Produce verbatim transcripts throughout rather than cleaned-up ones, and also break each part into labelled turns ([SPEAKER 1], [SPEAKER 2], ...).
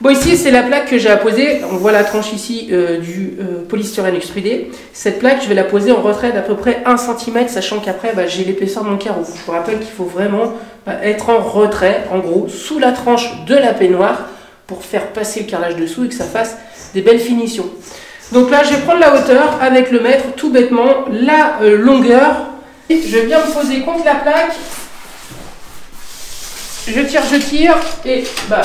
[SPEAKER 1] Bon, ici c'est la plaque que j'ai à poser. On voit la tranche ici euh, du euh, polystyrène extrudé. Cette plaque, je vais la poser en retrait d'à peu près un centimètre, sachant qu'après bah, j'ai l'épaisseur de mon carreau. Je vous rappelle qu'il faut vraiment bah, être en retrait, en gros, sous la tranche de la peignoir pour faire passer le carrelage dessous et que ça fasse des belles finitions. Donc là, je vais prendre la hauteur avec le mètre, tout bêtement, la euh, longueur. Et je viens me poser contre la plaque. Je tire, je tire et bah.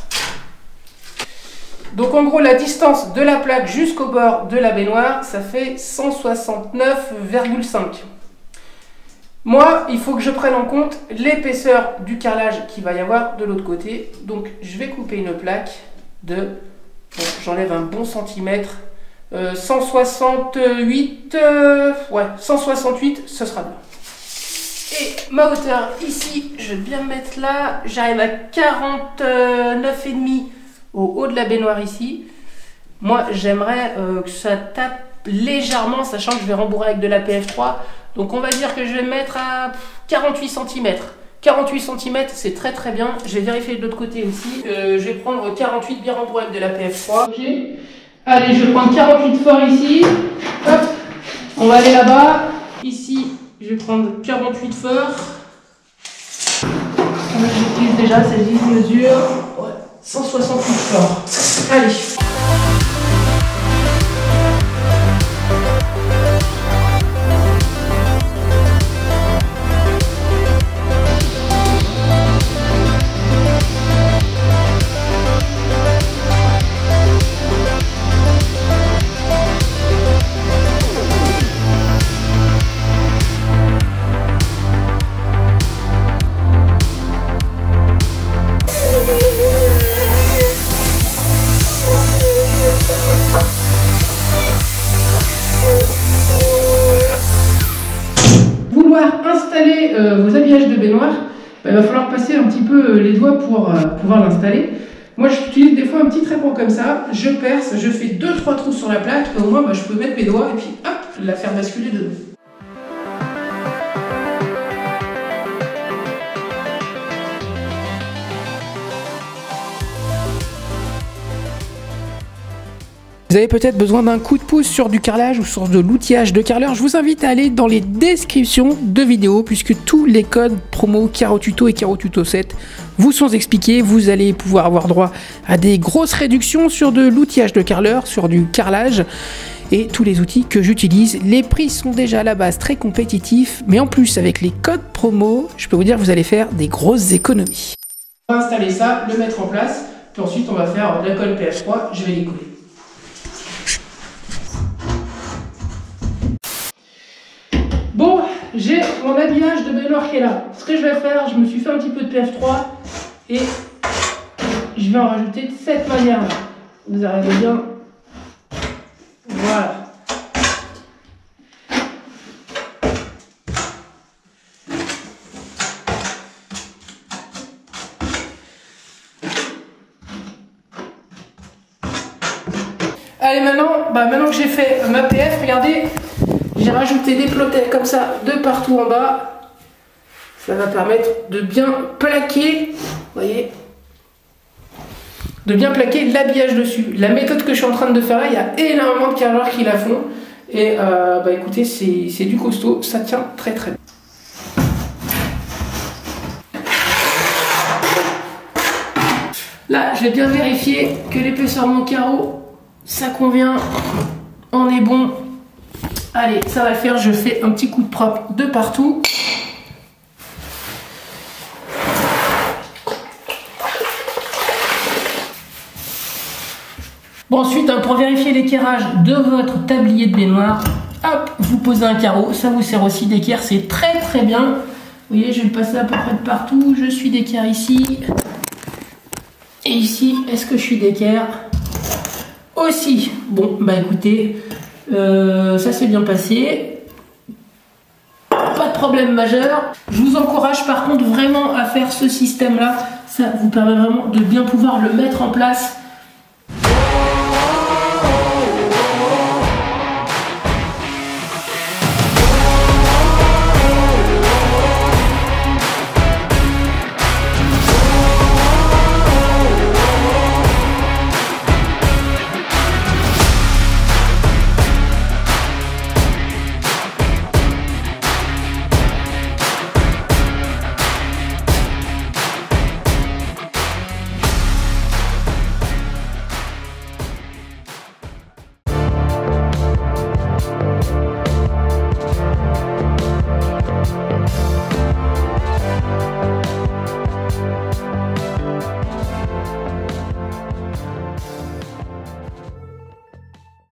[SPEAKER 1] Donc en gros, la distance de la plaque jusqu'au bord de la baignoire, ça fait cent soixante-neuf virgule cinq. Moi, il faut que je prenne en compte l'épaisseur du carrelage qu'il va y avoir de l'autre côté. Donc je vais couper une plaque de, bon, j'enlève un bon centimètre, euh, cent soixante-huit, euh, ouais, cent soixante-huit, ce sera bien. Et ma hauteur ici, je vais bien me mettre là, j'arrive à quarante-neuf virgule cinq au haut de la baignoire ici. Moi, j'aimerais euh, que ça tape légèrement, sachant que je vais rembourrer avec de la P F trois. Donc on va dire que je vais mettre à quarante-huit centimètres. quarante-huit centimètres, c'est très très bien. Je vais vérifier de l'autre côté aussi. Euh, je vais prendre quarante-huit bien rembourré avec de la P F trois. Ok. Allez, je vais prendre quarante-huit fort ici. Hop. On va aller là-bas. Ici, je vais prendre quarante-huit fort. J'utilise déjà ces dix mesures. Ouais. cent soixante-huit fort. Allez. Installer euh, vos habillages de baignoire, bah, il va falloir passer un petit peu euh, les doigts pour euh, pouvoir l'installer. Moi j'utilise des fois un petit trépan comme ça, je perce, je fais deux trois trous sur la plaque et au moins bah, je peux mettre mes doigts et puis hop, la faire basculer dedans. Vous avez peut-être besoin d'un coup de pouce sur du carrelage ou sur de l'outillage de carreleur. Je vous invite à aller dans les descriptions de vidéos puisque tous les codes promo Caro Tuto et Caro Tuto sept vous sont expliqués. Vous allez pouvoir avoir droit à des grosses réductions sur de l'outillage de carreleur, sur du carrelage et tous les outils que j'utilise. Les prix sont déjà à la base très compétitifs, mais en plus avec les codes promo, je peux vous dire que vous allez faire des grosses économies. On va installer ça, le mettre en place, puis ensuite on va faire de la colle P F trois, je vais les coller. Bon, j'ai mon habillage de baignoire qui est là. Ce que je vais faire, je me suis fait un petit peu de P F trois et je vais en rajouter de cette manière-là. Vous arrivez bien. Voilà. Allez, maintenant, bah maintenant que j'ai fait ma P F, regardez. J'ai rajouté des plottets comme ça de partout en bas. Ça va permettre de bien plaquer, vous voyez, de bien plaquer l'habillage dessus. La méthode que je suis en train de faire là, il y a énormément de carreleurs qui la font. Et euh, bah écoutez, c'est du costaud, ça tient très très bien. Là, je vais bien vérifier que l'épaisseur de mon carreau, ça convient, on est bon. Allez, ça va le faire, je fais un petit coup de propre de partout. Bon, ensuite, hein, pour vérifier l'équerrage de votre tablier de baignoire, hop, vous posez un carreau, ça vous sert aussi d'équerre, c'est très très bien. Vous voyez, je vais le passer à peu près de partout, je suis d'équerre ici. Et ici, est-ce que je suis d'équerre aussi? Bon, bah écoutez, euh, ça s'est bien passé. Pas de problème majeur. Je vous encourage par contre vraiment à faire ce système-là. Ça vous permet vraiment de bien pouvoir le mettre en place